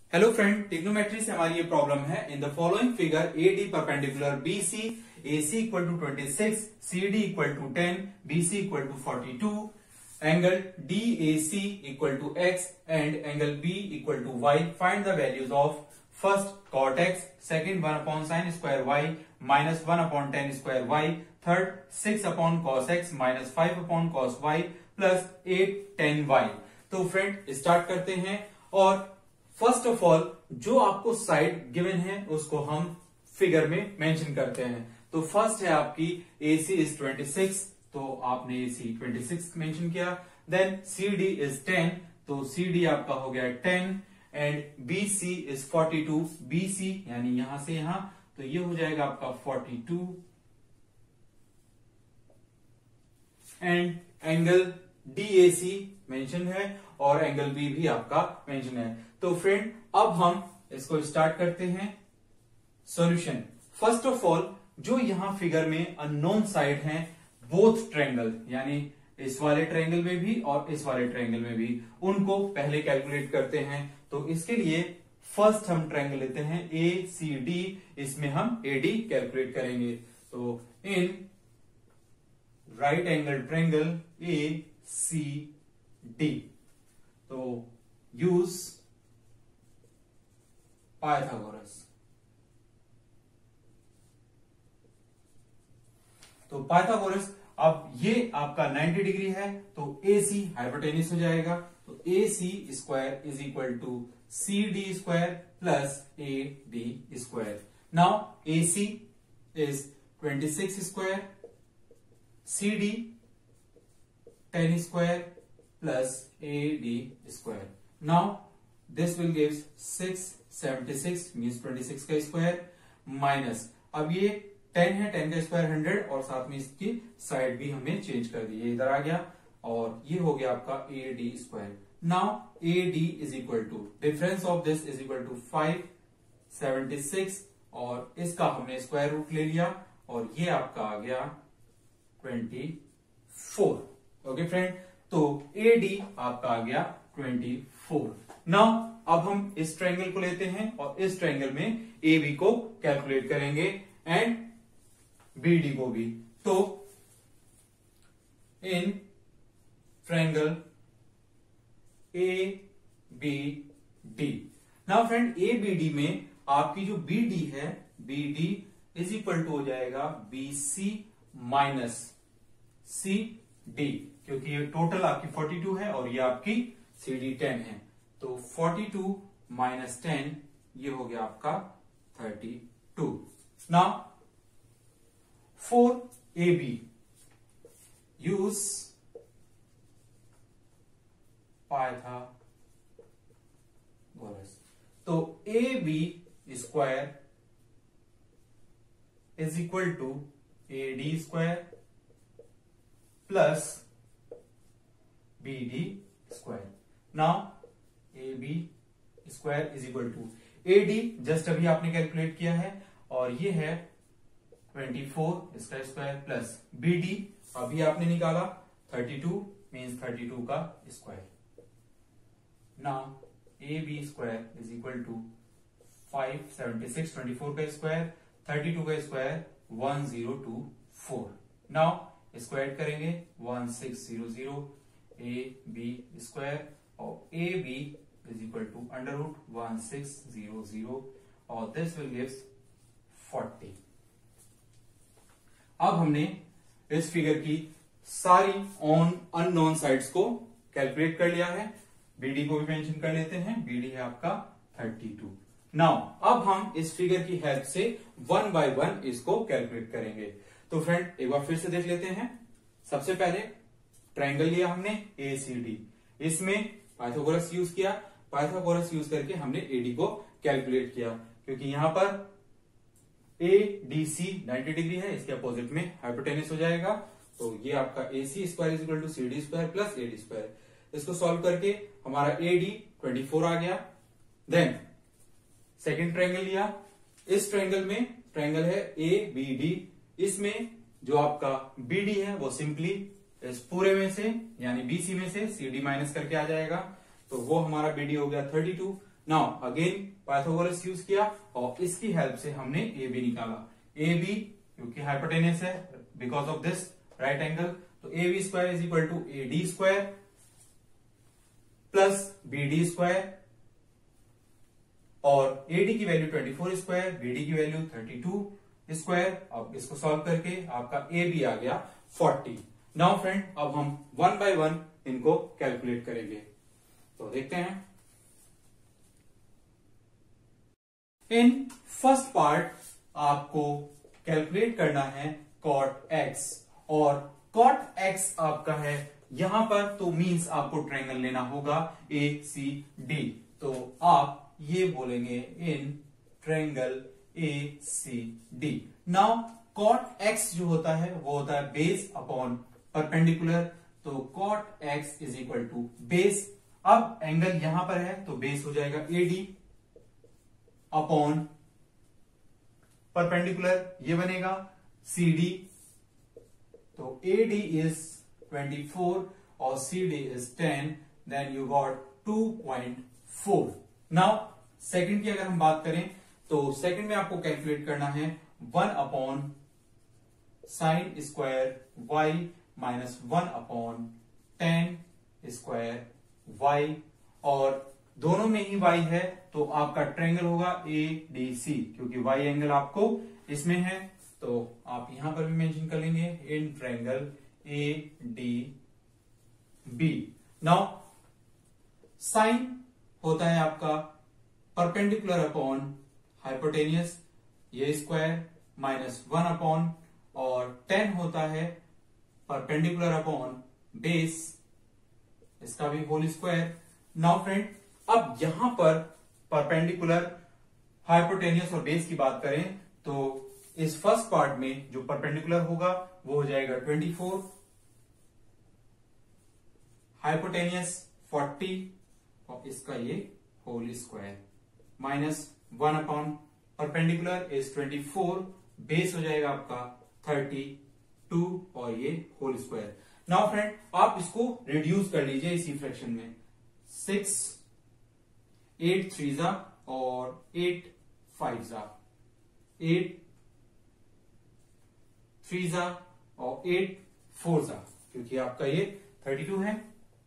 Hello friend, trigonometry से हमारी ये प्रॉब्लम है। In the following figure AD perpendicular BC, AC equal to 26, CD equal to 10, BC equal to 42, angle DAC equal to X and angle B equal to Y। Find the values of first cot X, second 1 upon sine square Y minus 1 upon tan square Y, third 6 upon cos X minus 5 upon cos Y plus 8 10 Y। तो friend start करते हैं और first of all जो आपको side given है उसको हम figure में मेंशन करते हैं। तो फर्स्ट है आपकी AC इज 26, तो आपने AC 26 मेंशन किया। देन CD इज 10, तो CD आपका हो गया 10 एंड BC इज 42, BC यानी यहां से यहां, तो ये हो जाएगा आपका 42 एंड एंगल DAC मेंशन है और एंगल B भी आपका मेंशन है। तो फ्रेंड अब हम इसको स्टार्ट करते हैं सॉल्यूशन। फर्स्ट ऑफ ऑल जो यहां फिगर में अननोन साइड हैं बोथ ट्रायंगल, यानी इस वाले ट्रायंगल में भी और इस वाले ट्रायंगल में भी, उनको पहले कैलकुलेट करते हैं। तो इसके लिए फर्स्ट हम ट्रायंगल लेते हैं ACD, इसमें हम AD कैलकुलेट करेंगे। तो in right angle triangle ACD, तो यूज पाइथागोरस। तो पाइथागोरस, अब ये आपका 90 डिग्री है तो AC हाइपोटेन्यूस हो जाएगा। तो AC square is equal to CD square plus AD square. Now AC is 26 square, CD 10 square plus AD square. Now this will give 676 means 26 का स्क्वायर माइनस, अब ये 10 है, 10 का स्क्वायर 100 और साथ में इसकी साइड भी हमने चेंज कर दी, ये इधर आ गया और ये हो गया आपका AD square. Now AD is equal to difference of this is equal to 576 और इसका हमने स्क्वायर रूट ले लिया और ये आपका आ गया 24। ओके फ्रेंड, तो AD आपका आ गया 24। नाउ अब हम इस ट्रायंगल को लेते हैं और इस ट्रायंगल में AB को कैलकुलेट करेंगे एंड BD को भी। तो in triangle ABD, now friend ABD में आपकी जो BD है, BD इज इक्वल टू हो जाएगा BC माइनस CD, क्योंकि ये टोटल आपकी 42 है और ये आपकी CD 10 है। तो 42 माइनस 10 ये हो गया आपका 32। Now for AB use Pythagoras. तो AB square is equal to AD square plus BD square. Now AB square is equal to AD just अभी आपने कैलकुलेट किया है और ये है 24 इसका स्क्वायर प्लस BD अभी आपने निकाला 32 मीन्स 32 का square. Now AB square is equal to 576, 24 का स्क्वायर 32 का स्क्वायर 1024। नाउ स्क्वायर करेंगे 1600 AB स्क्वायर और AB is equal to under root 1600 और दिस विल गिव्स 40। अब हमने इस फिगर की सारी अननोन साइड्स को कैलकुलेट कर लिया है। BD को भी मेंशन कर लेते हैं, BD है आपका 32। नाउ अब हम इस फिगर की हेल्प से 1 बाय 1 इसको कैलकुलेट करेंगे। तो फ्रेंड एक बार फिर से देख लेते हैं। सबसे पहले ट्रायंगल लिया हमने ACD, इसमें पाइथागोरस यूज किया, पाइथागोरस यूज करके हमने AD को कैलकुलेट किया, क्योंकि यहां पर ADC 90 डिग्री है, इसके अपोजिट में हाइपोटेन्यूस हो जाएगा। तो ये आपका AC square is equal to CD square plus AD square. इसको सॉल्व करके हमारा AD 24 आ गया। देन सेकेंड ट्रायंगल लिया, इस ट्रायंगल में ट्रायंगल है ABD, इसमें जो आपका BD है वो सिंपली इस पूरे में से यानी BC में से CD माइनस करके आ जाएगा। तो वो हमारा BD हो गया 32। नाउ अगेन पाइथागोरस यूज किया और इसकी हेल्प से हमने ए बी निकाला। ए बी क्योंकि हाइपोटेनस है, because of this right angle, तो A B square is equal to A D square plus B D square, और ए डी की वैल्यू 24 स्क्वायर, बी डी की वैल्यू 32 स्क्वायर। अब इसको solve करके आपका ए बी आ गया 40। नाउ फ्रेंड अब हम वन बाय वन इनको कैलकुलेट करेंगे, तो देखते हैं। इन फर्स्ट पार्ट आपको कैलकुलेट करना है cot x, और cot x आपका है यहां पर, तो मींस आपको ट्रायंगल लेना होगा ACD। तो आप ये बोलेंगे in triangle ACD। Now cot x जो होता है वो होता है बेस अपॉन परपेंडिकुलर, तो cot x is equal to base. अब एंगल यहां पर है तो बेस हो जाएगा AD अपॉन परपेंडिकुलर, ये बनेगा CD। तो AD इज 24 और CD is 10, then you got 2.4। Now second की अगर हम बात करें तो सेकंड में आपको कैलकुलेट करना है 1 upon sine square y minus 1 upon tan square y, और दोनों में ही y है तो आपका ट्रायंगल होगा ADC, क्योंकि y एंगल आपको इसमें है, तो आप यहां पर भी मेंशन कर लेंगे in triangle ADB। Now sine होता है आपका परपेंडिकुलर अपॉन हाइपोटेनियस, ये स्क्वायर माइनस 1 अपॉन, और 10 होता है परपेंडिकुलर अपॉन बेस, इसका भी होल स्क्वायर। नाउ फ्रेंड अब यहां पर परपेंडिकुलर, हाइपोटेनियस और बेस की बात करें तो इस फर्स्ट पार्ट में जो परपेंडिकुलर होगा वो हो जाएगा 24, हाइपोटेनियस 40 और इसका ये whole square, minus 1 upon perpendicular is 24, base हो जाएगा आपका 32 और ये होल स्क्वायर। नाउ फ्रेंड आप इसको रिड्यूस कर लीजिए इसी फ्रैक्शन में, 6 8 3 जा और 8 5 जा, 8 3 जा और 8 4 जा, क्योंकि आपका ये 32 है।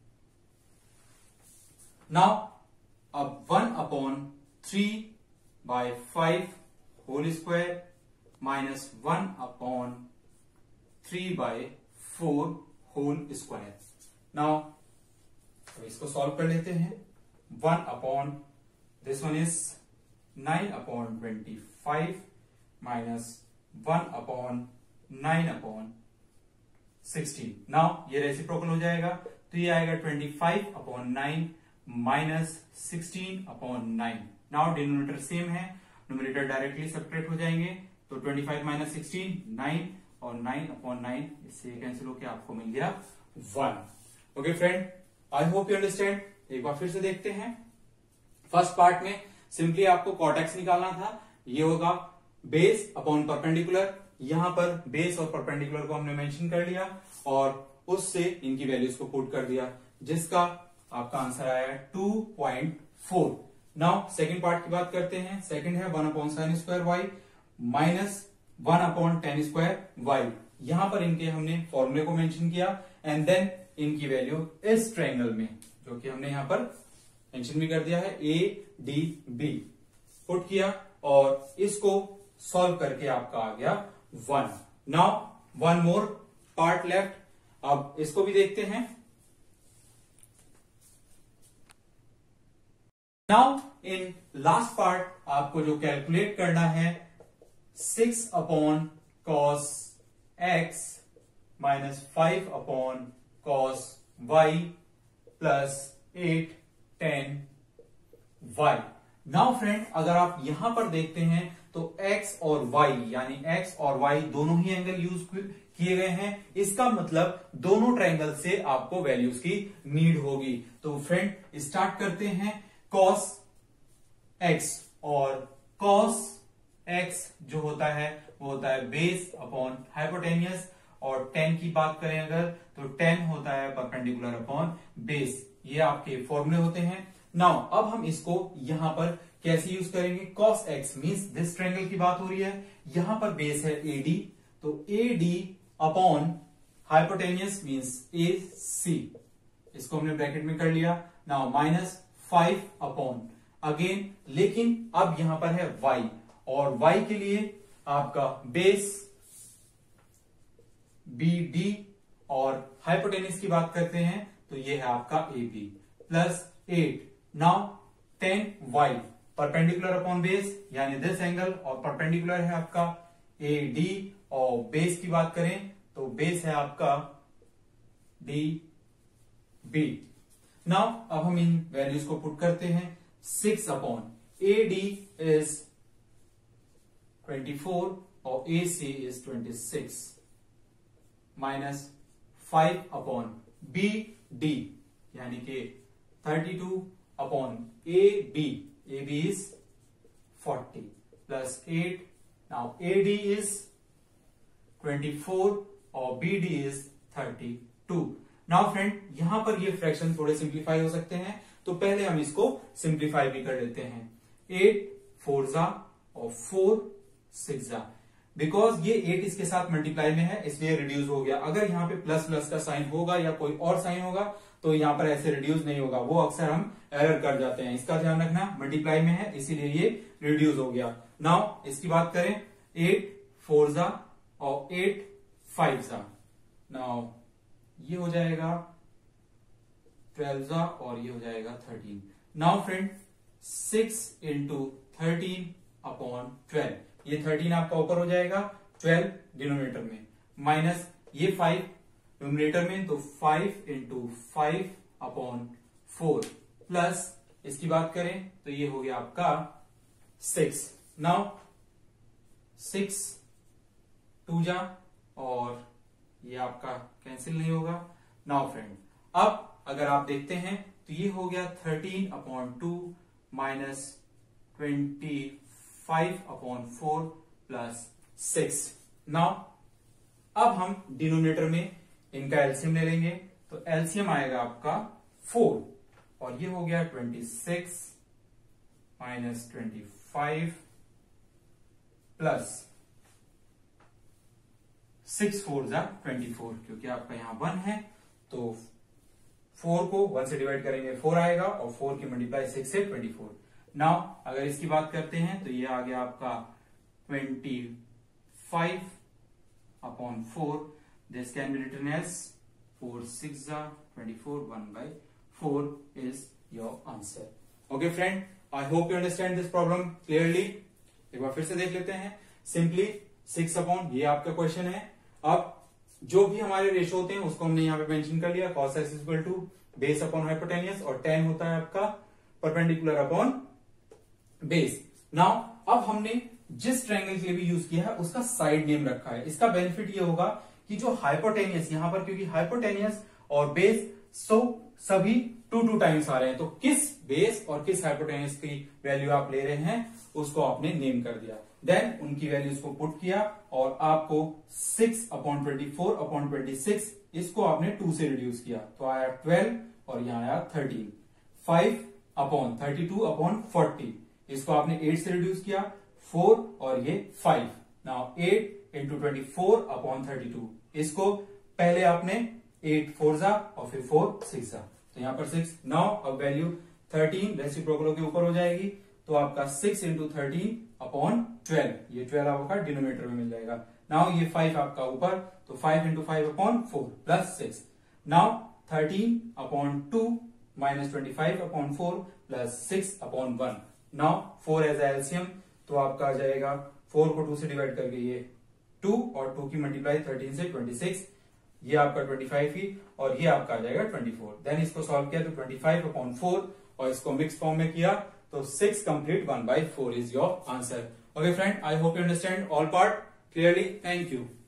नाउ अब 1 upon 3 by 5 whole square minus 1 upon 3 by 4 whole square. Now इसको सॉल्व कर लेते हैं। 1 upon this one is 9 upon 25 minus 1 upon 9 upon 16। Now ये रेसिप्रोकल हो जाएगा तो ये आएगा 25 upon 9 minus 16 upon 9। Now denominator same है, न्यूमरेटर डायरेक्टली सब्ट्रैक्ट हो जाएंगे, तो 25 माइनस 16 9 और 9 अपॉन 9 इससे कैंसिल होकर आपको मिल गया 1। Okay friend, I hope you understand. एक बार फिर से देखते हैं। फर्स्ट पार्ट में सिंपली आपको cot x निकालना था, ये होगा बेस अपॉन परपेंडिकुलर, यहां पर बेस और परपेंडिकुलर को हमने मेंशन कर लिया और उससे इनकी वैल्यूज को पुट कर दिया, जिसका आपका आंसर आया 2.4। नाउ सेकंड पार्ट की बात करते हैं। सेकंड है 1 upon sine square y minus 1 upon tan square y। यहां पर इनके हमने फॉर्मूले को मेंशन किया एंड देन इनकी वैल्यू इस ट्रायंगल में, जो कि हमने यहां पर मेंशन भी कर दिया है, ADB पुट किया और इसको सॉल्व करके आपका आ गया 1। Now one more part left, अब इसको भी देखते हैं। नाउ इन लास्ट पार्ट आपको जो कैलकुलेट करना है 6 upon cos x minus 5 upon cos y plus 8 10 y। Now friend अगर आप यहां पर देखते हैं तो x और y यानी x और y दोनों ही एंगल यूज किए गए हैं, इसका मतलब दोनों ट्रायंगल से आपको वैल्यूज की नीड होगी। तो फ्रेंड स्टार्ट करते हैं। cos x और cos x जो होता है वो होता है बेस अपॉन हाइपोटेनियस, और 10 की बात करें अगर तो 10 होता है परपेंडिकुलर अपॉन बेस। ये आपके फॉर्मूले होते हैं। नाउ अब हम इसको यहां पर कैसे यूज करेंगे, cos x means this triangle की बात हो रही है, यहां पर बेस है AD, तो AD upon hypotenuse means AC, इसको हमने ब्रैकेट में कर लिया। नाउ माइनस 5 अपॉन अगेन, लेकिन अब यहां पर है y, और y के लिए आपका बेस BD और हाइपोटेनियस की बात करते हैं तो ये है आपका AB plus 8। Now 10y perpendicular upon base यानी दिस एंगल, और परपेंडिकुलर है आपका AD, और बेस की बात करें तो बेस है आपका DB। नाउ अब हम इन वैल्यूज को पुट करते हैं। 6 अपॉन AD इज 24 और AC is 26 minus 5 upon BD यानी कि 32 upon AB is 40 plus 8। Now AD is 24 और BD इज 32। नाउ फ्रेंड यहां पर ये फ्रैक्शन थोड़े सिंप्लीफाई हो सकते हैं, तो पहले हम इसको सिंप्लीफाई भी कर लेते हैं। 8 4 जा और 4 6 जा, बिकॉज ये 8 इसके साथ मल्टीप्लाई में है इसलिए रिड्यूस हो गया। अगर यहाँ पे प्लस प्लस का साइन होगा या कोई और साइन होगा तो यहाँ पर ऐसे रिड्यूस नहीं होगा, वो अक्सर हम एरर कर जाते हैं, इसका ध्यान रखना। मल्टीप्लाई में है इसीलिए ये रिड्यूस हो गया। नाउ इसकी बात करें, 8 4 जा और 8 5 जा, नाउ ये हो जाएगा 12 जा और ये हो जाएगा 13। नाउ फ्रेंड 6 इंटू 13 अपॉन 12, ये 13 आपका ऊपर हो जाएगा, 12 डिनोमिनेटर में, माइनस ये 5 न्यूमरेटर में, तो 5 इंटू 5 अपॉन 4 प्लस इसकी बात करें तो ये हो गया आपका 6। नाउ 6 2 जा और ये आपका कैंसिल नहीं होगा। नाउ फ्रेंड अब अगर आप देखते हैं तो ये हो गया 13 upon 2 minus 25 upon 4 plus 6। Now अब हम डिनोमिनेटर में इनका एलसीएम ले लेंगे, तो एलसीएम आएगा आपका 4 और ये हो गया 26 माइनस 25 प्लस 6 4 जा 24, क्योंकि आपका यहां 1 है तो 4 को 1 से डिवाइड करेंगे 4 आएगा और 4 की मल्टीप्लाई 6 से 24। नाउ अगर इसकी बात करते हैं तो ये आ गया आपका 25 upon 4, this can be written as 4 6 जा 24, 1/4 is your answer. Okay friend, I hope you understand this problem clearly. एक बार फिर से देख लेते हैं। सिंपली 6 अपॉन, ये आपका क्वेश्चन है। अब जो भी हमारे रेशो होते हैं उसको हमने यहाँ पे मेंशन कर लिया, cos x equal to base upon hypotenuse, और tan होता है आपका परपेंडिकुलर अपॉन बेस। नाउ अब हमने जिस ट्रायंगल के लिए भी यूज किया है उसका साइड नेम रखा है। इसका बेनिफिट ये होगा कि जो हाइपोटेनियस यहां पर, क्योंकि हाइपोटेनियस और बेस सभी 2 टाइम्स आ रहे हैं, तो किस बेस और किस हाइपोटेनियस की वैल्यू आप ले रहे हैं उसको आपने नेम कर दिया। देन उनकी वैल्यूज को पुट किया और आपको 6 अपॉन 24 अपॉन 26 इसको आपने 2 से रिड्यूस किया, तो आया 12 और यहां आया 13। 5 अपॉन 32 अपॉन 40 इसको आपने 8 से रिड्यूस किया, 4 और ये 5। नाउ 8 इंटू 24 अपॉन 32, इसको पहले आपने 8 4 जा और फिर 4 6 जा, तो यहां पर 6। नाउ अब वैल्यू 13 रेसिप्रोकल के ऊपर हो जाएगी, तो आपका 6 इंटू 13 अपॉन 12, ये 12 आपका डिनोमिनेटर में मिल जाएगा। नाउ ये 5 आपका ऊपर, तो 5 into 5 upon 4 plus 6। Now 13 upon 2 minus 25 upon 4 plus 6 upon 1। Now 4 as LCM, तो आपका आ जाएगा 4 को 2 से डिवाइड करके ये 2 और 2 की मल्टीप्लाई 13 से 26, ये आपका 25 ही और ये आपका आ जाएगा 24। देन इसको सॉल्व किया तो 25 अपॉन 4 और इसको मिक्स फॉर्म में किया तो 6 complete 1/4 is your answer. Okay friend, I hope you understand all part clearly. Thank you.